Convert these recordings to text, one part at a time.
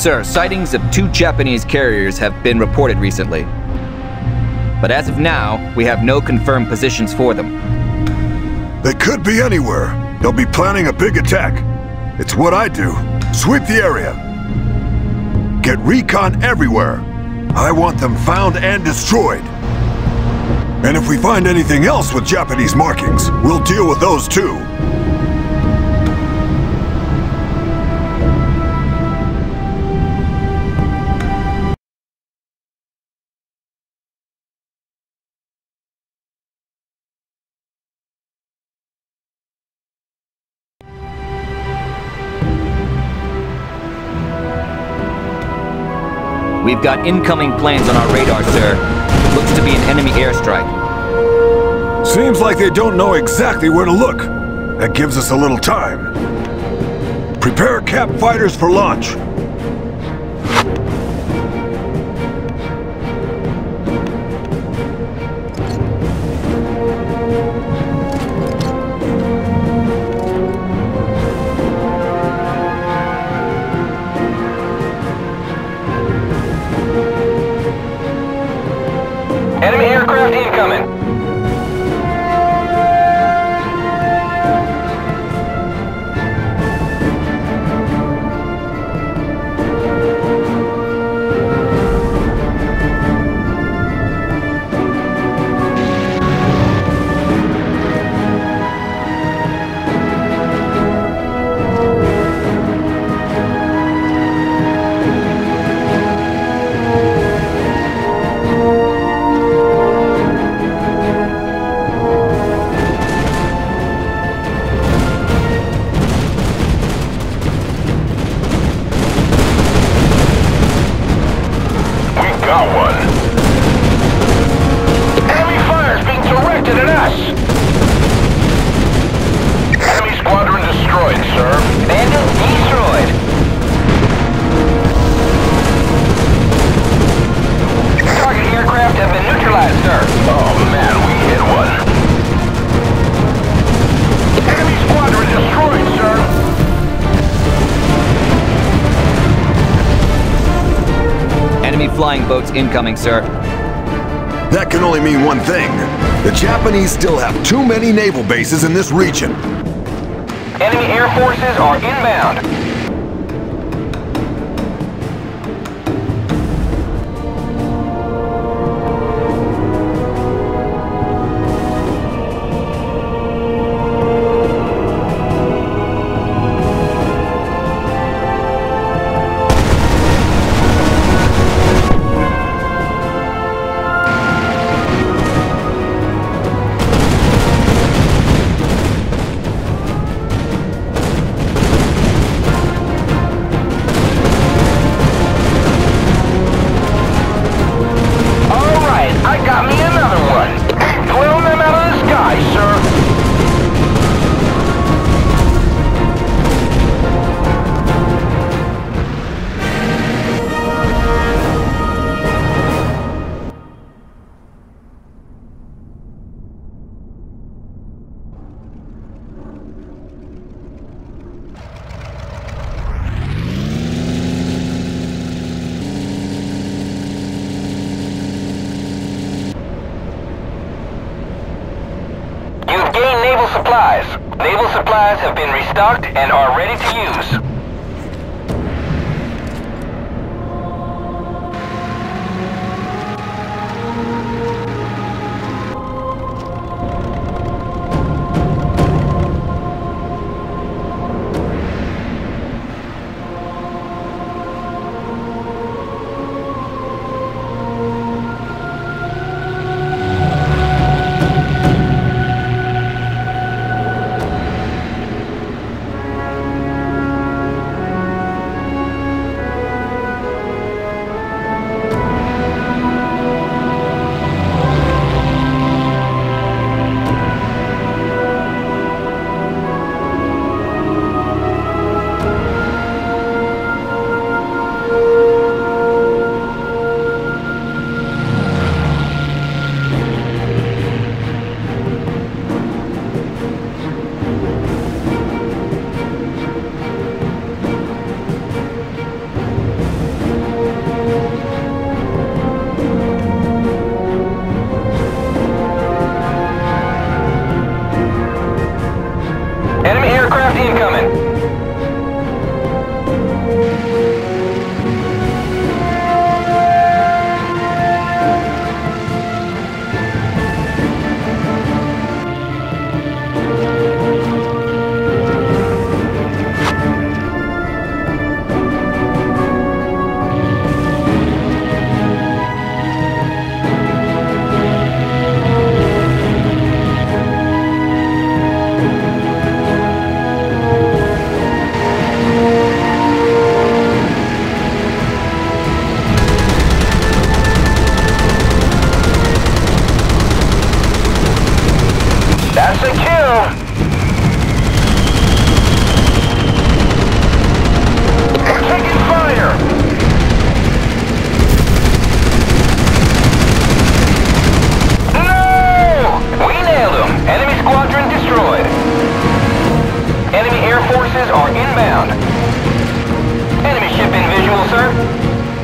Sir, sightings of 2 Japanese carriers have been reported recently. But as of now, we have no confirmed positions for them. They could be anywhere. They'll be planning a big attack. It's what I do. Sweep the area. Get recon everywhere. I want them found and destroyed. And if we find anything else with Japanese markings, we'll deal with those too. We've got incoming planes on our radar, sir. Looks to be an enemy airstrike. Seems like they don't know exactly where to look. That gives us a little time. Prepare cap fighters for launch. Enemy aircraft incoming. Flying boats incoming, sir. That can only mean one thing. The Japanese still have too many naval bases in this region. Enemy air forces are inbound. Naval supplies have been restocked and are ready to use. forces are inbound. Enemy ship in visual, sir.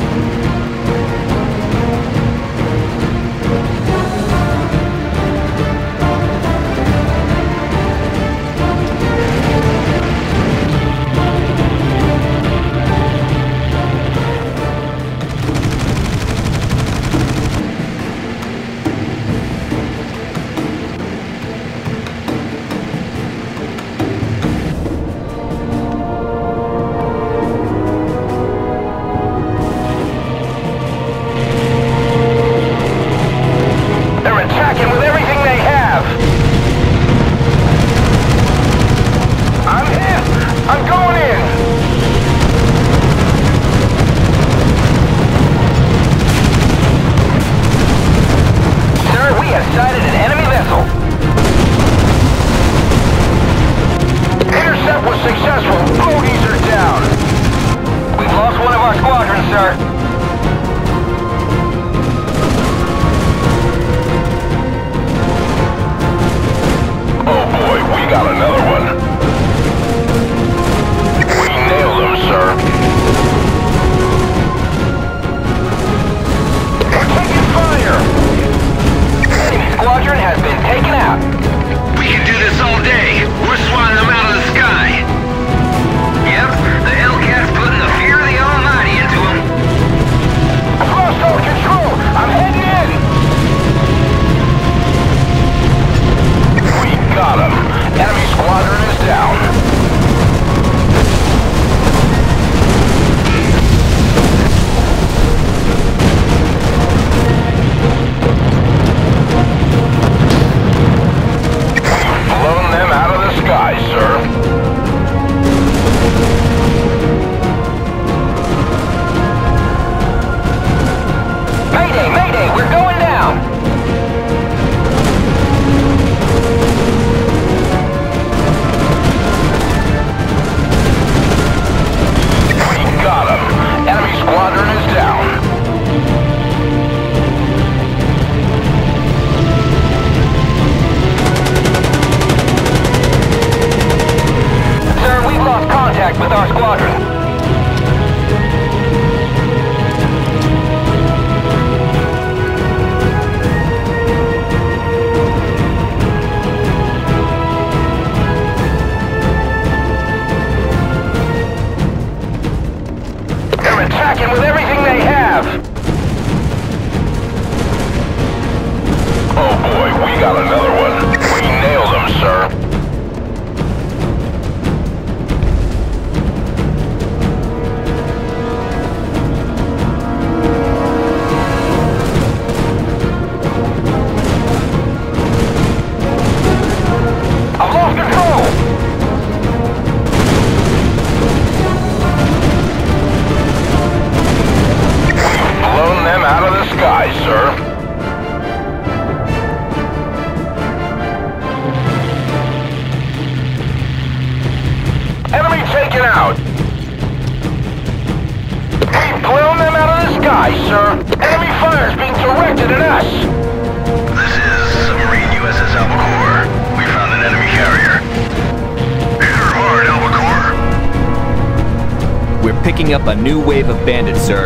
Picking up a new wave of bandits, sir.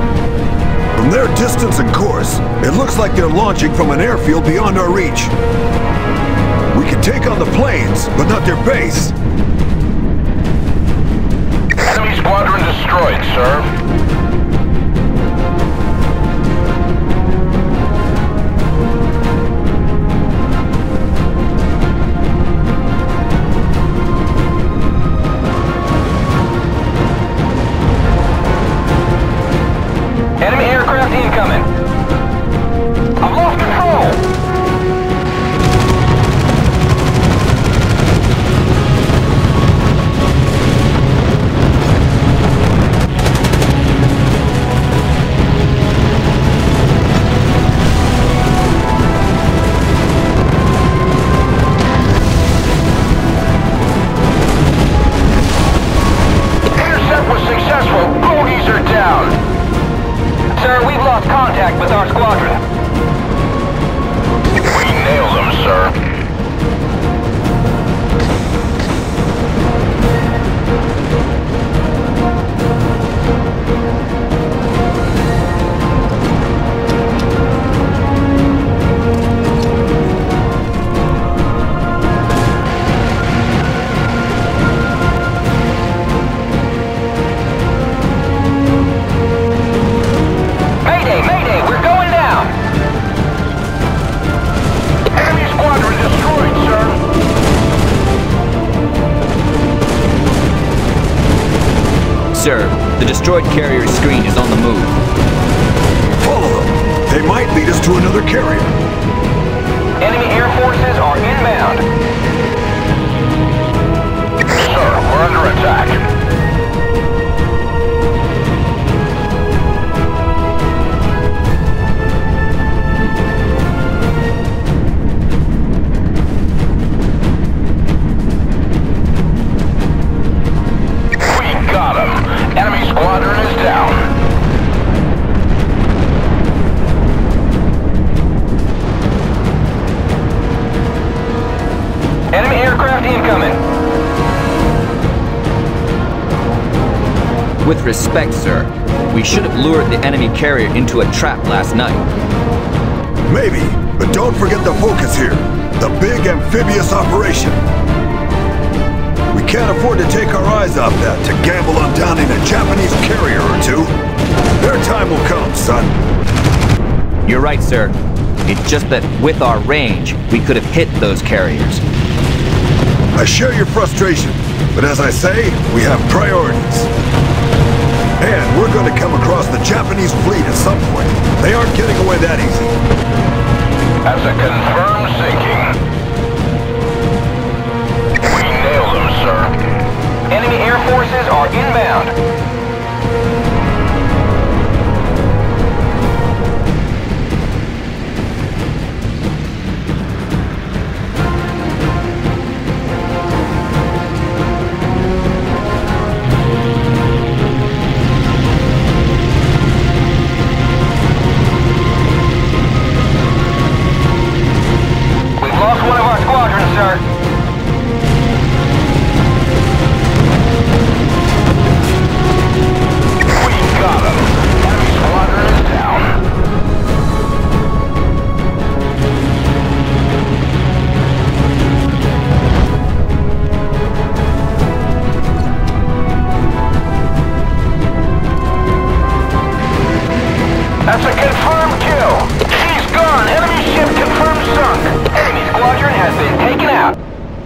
From their distance and course, it looks like they're launching from an airfield beyond our reach. We can take on the planes, but not their base. Enemy squadron destroyed, sir. Incoming. I've lost control. Intercept was successful. Bogies are down. Sir, we've lost contact with our squadron. We nailed them, sir. Sir, the destroyed carrier screen is on the move. Follow them. They might lead us to another carrier. Enemy air forces are inbound. Sir, we're under attack. We got him. Enemy squadron is down. Enemy aircraft incoming. With respect, sir, we should have lured the enemy carrier into a trap last night. Maybe, but don't forget the focus here. The big amphibious operation. We can't afford to take our eyes off that to gamble on downing a Japanese carrier or two. Their time will come, son. You're right, sir. It's just that with our range, we could have hit those carriers. I share your frustration, but as I say, we have priorities. And we're going to come across the Japanese fleet at some point. They aren't getting away that easy. That's a confirmed sinking. We nailed them, sir. Enemy air forces are inbound. That's a confirmed kill! She's gone! Enemy ship confirmed sunk! Enemy squadron has been taken out!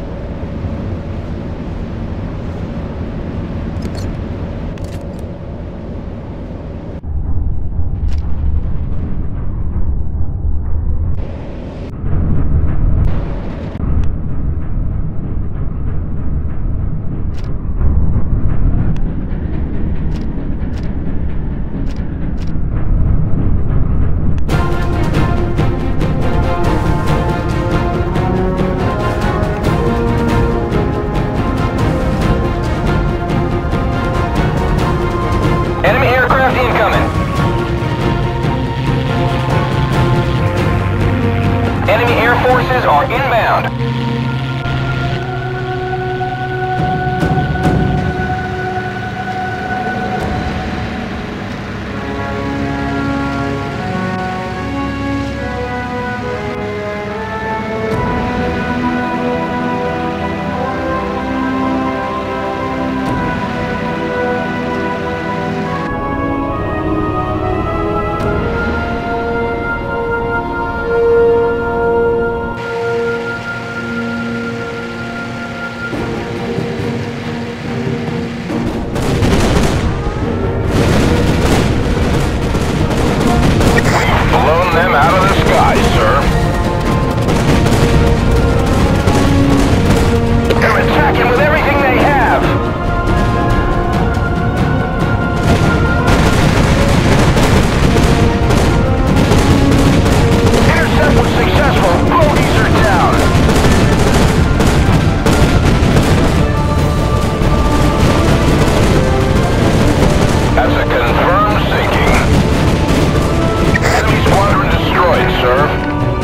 Enemy aircraft incoming. Enemy air forces are inbound. Them out of the sky, sir. They're attacking with everything they have. Intercept was successful. Bogies are down. That's a confirmed sinking. Enemy squadron destroyed, sir.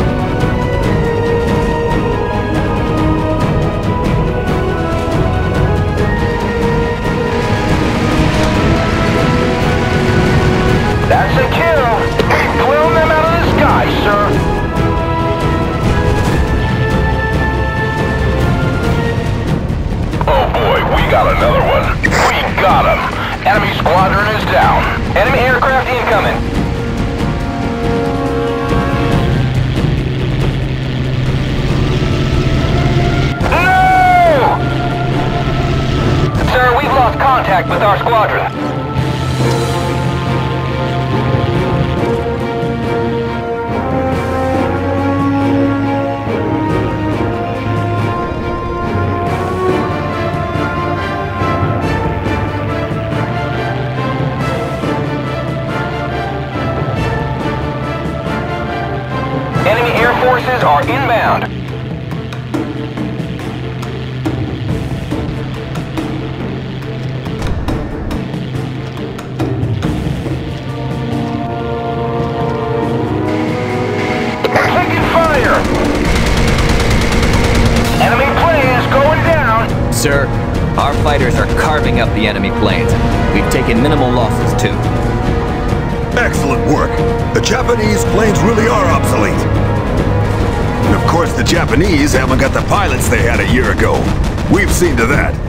That's a kill. We've blown them out of the sky, sir. Oh boy, we got another one. We got him. Enemy squadron is down. Enemy aircraft incoming. Sir, we've lost contact. contact with our squadron. Enemy air forces are inbound. Taking fire! Enemy planes going down! Sir, our fighters are carving up the enemy planes. We've taken minimal losses, too. Excellent work. The Japanese planes really are obsolete. And of course, the Japanese haven't got the pilots they had a year ago. We've seen to that.